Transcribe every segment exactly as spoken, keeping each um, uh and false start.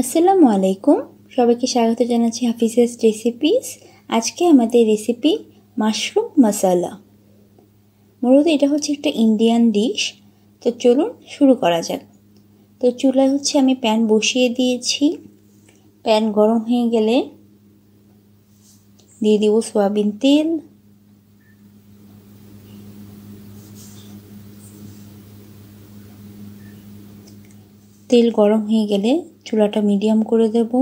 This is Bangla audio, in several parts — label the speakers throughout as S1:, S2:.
S1: আসসালামু আলাইকুম, সবাইকে স্বাগত জানাচ্ছি হাফিজাস রেসিপিস। আজকে আমাদের রেসিপি মাশরুম মশালা। মূলত এটা হচ্ছে একটা ইন্ডিয়ান ডিশ। তো চলুন শুরু করা যাক। তো চুলায় হচ্ছে আমি প্যান বসিয়ে দিয়েছি। প্যান গরম হয়ে গেলে দিয়ে দিব সয়াবিন তেল, তেল গরম হয়ে গেলে চুলাটা মিডিয়াম করে দেব।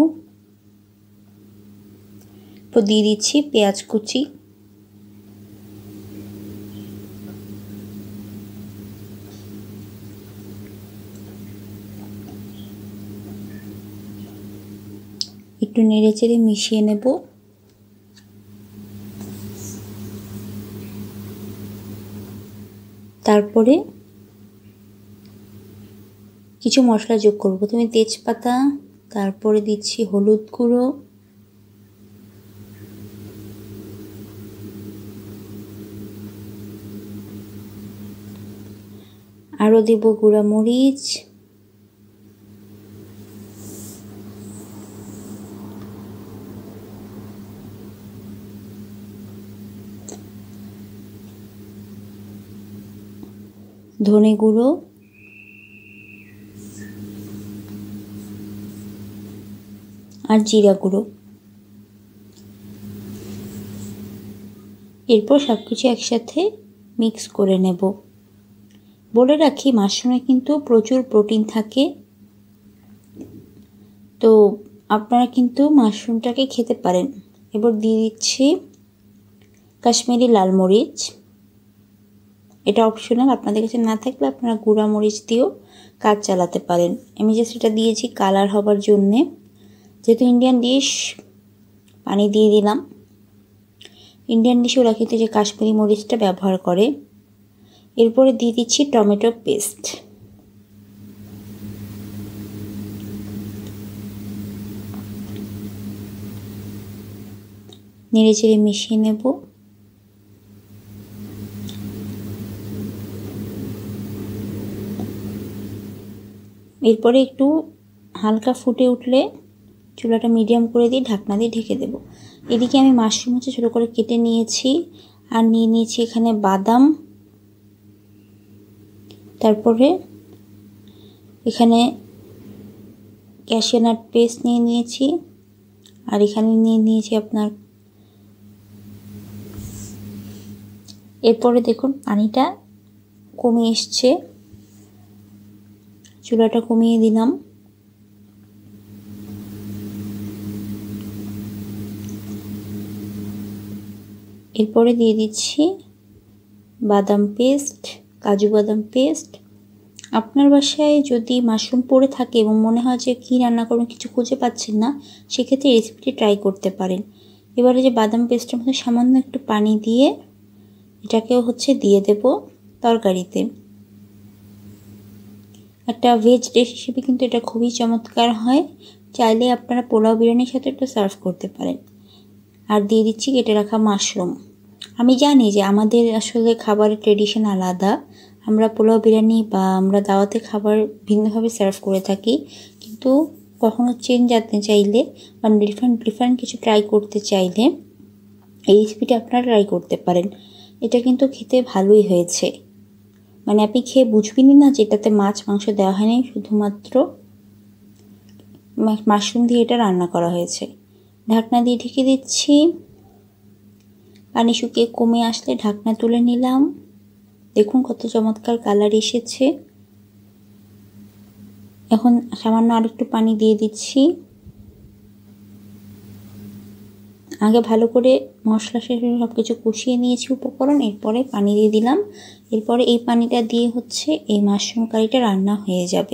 S1: তো দিয়ে দিচ্ছি পেঁয়াজ কুচি, একটু নেড়ে চেড়ে মিশিয়ে নেব। তারপরে কিছু মশলা যোগ করব। প্রথমে তেজপাতা, তারপরে দিচ্ছি হলুদ গুঁড়ো, আরও দেব গুঁড়া মরিচ, ধনে গুঁড়ো, আর জিরা গুঁড়ো। এরপর সব কিছু একসাথে মিক্স করে নেব। বলে রাখি, মাশরুমে কিন্তু প্রচুর প্রোটিন থাকে, তো আপনারা কিন্তু মাশরুমটাকে খেতে পারেন। এবার দিয়ে দিচ্ছি কাশ্মীরি লাল মরিচ। এটা অপশনাল, আপনাদের কাছে না থাকলে আপনারা গুঁড়া মরিচ দিয়েও কাজ চালাতে পারেন। আমি জাস্ট এটা দিয়েছি কালার হবার জন্যে। যেহেতু ইন্ডিয়ান ডিশ, পানি দিয়ে দিলাম। ইন্ডিয়ান ডিশে ওরা কিন্তু যে কাশ্মীরি মরিচটা ব্যবহার করে। এরপরে দিয়ে দিচ্ছি টমেটো পেস্ট। নেড়ে চেড়ে মিশিয়ে নেব। এরপরে একটু হালকা ফুটে উঠলে চুলাটা মিডিয়াম করে দিয়ে ঢাকনা দিয়ে ঢেকে দেব। এদিকে আমি মাশরুম হচ্ছে ছোটো করে কেটে নিয়েছি, আর নিয়ে নিয়েছি এখানে বাদাম, তারপরে এখানে ক্যাশিউ নাট পেস্ট নিয়ে নিয়েছি, আর এখানে নিয়ে নিয়েছি আপনার। এরপরে দেখুন পানিটা কমে এসছে, চুলাটা কমিয়ে দিলাম। এরপরে দিয়ে দিচ্ছি বাদাম পেস্ট, কাজু বাদাম পেস্ট। আপনার বাসায় যদি মাশরুম পড়ে থাকে এবং মনে হয় যে কী রান্না করবেন কিছু খুঁজে পাচ্ছেন না, সেক্ষেত্রে রেসিপিটি ট্রাই করতে পারেন। এবারে যে বাদাম পেস্টের মধ্যে সামান্য একটু পানি দিয়ে এটাকেও হচ্ছে দিয়ে দেব তরকারিতে। একটা ভেজ ডিশ হিসেবে কিন্তু এটা খুবই চমৎকার হয়। চাইলে আপনারা পোলাও বিরিয়ানির সাথে একটু সার্ভ করতে পারেন। আর দিয়ে দিচ্ছি কেটে রাখা মাশরুম। আমি জানি যে আমাদের আসলে খাবারের ট্রেডিশন আলাদা। আমরা পোলাও বিরিয়ানি বা আমরা দাওয়াতে খাবার ভিন্নভাবে সার্ভ করে থাকি, কিন্তু কখনো চেঞ্জ আনতে চাইলে বা ডিফারেন্ট ডিফারেন্ট কিছু ট্রাই করতে চাইলে এই রেসিপিটা আপনারা ট্রাই করতে পারেন। এটা কিন্তু খেতে ভালোই হয়েছে, মানে আপনি খেয়ে বুঝবেনই না যে এটাতে মাছ মাংস দেওয়া হয়নি, শুধুমাত্র মাশরুম দিয়ে এটা রান্না করা হয়েছে। ঢাকনা দিয়ে ঢেকে দিচ্ছি। পানি শুকিয়ে কমে আসলে ঢাকনা তুলে নিলাম। দেখুন কত চমৎকার কালার এসেছে। এখন সামান্য আরেকটু পানি দিয়ে দিচ্ছি। আগে ভালো করে মশলা শেষে সব কিছু কষিয়ে নিয়েছি উপকরণ, এরপরে পানি দিয়ে দিলাম। এরপরে এই পানিটা দিয়ে হচ্ছে এই মাশরুম কারিটা রান্না হয়ে যাবে।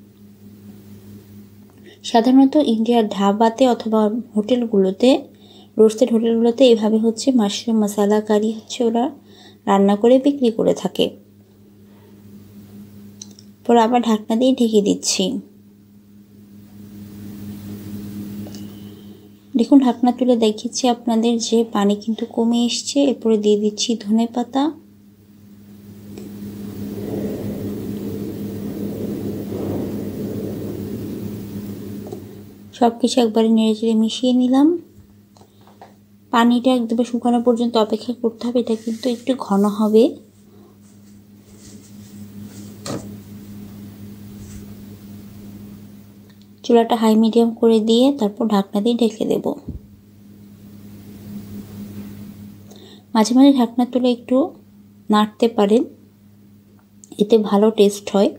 S1: সাধারণত ইন্ডিয়ার ধাবাতে অথবা হোটেলগুলোতে, রোস্টেড হোটেলগুলোতে এভাবে হচ্ছে মাশরুম মশালা কারি হচ্ছে ওরা রান্না করে বিক্রি করে থাকে। পরে আবার ঢাকনা দিয়ে ঢেকে দিচ্ছি। দেখুন ঢাকনা তুলে দেখিয়েছি আপনাদের যে পানি কিন্তু কমে এসছে। এরপরে দিয়ে দিচ্ছি ধনেপাতা, সব কিছু একবারে নেড়ে চেড়ে মিশিয়ে নিলাম। পানিটা একদম শুকানো পর্যন্ত অপেক্ষা করতে হবে, এটা কিন্তু একটু ঘন হবে। চুলাটা হাই মিডিয়াম করে দিয়ে তারপর ঢাকনা দিয়ে ঢেকে দেব। মাঝে মাঝে ঢাকনা তুলে একটু নাড়তে পারেন, এতে ভালো টেস্ট হয়।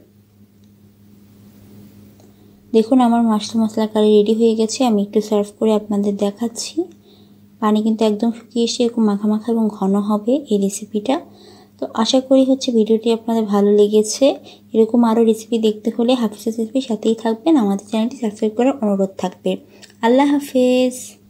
S1: দেখুন আমার মাশরুম মশলা কারি রেডি হয়ে গেছে। আমি একটু সার্ভ করে আপনাদের দেখাচ্ছি। পানি কিন্তু একদম শুকিয়ে এসে এরকম মাখা মাখা এবং ঘন হবে এই রেসিপিটা। তো আশা করি হচ্ছে ভিডিওটি আপনাদের ভালো লেগেছে। এরকম আরও রেসিপি দেখতে হলে হাফিজাস রেসিপির সাথেই থাকবেন। আমাদের চ্যানেলটি সাবস্ক্রাইব করার অনুরোধ থাকবে। আল্লাহ হাফেজ।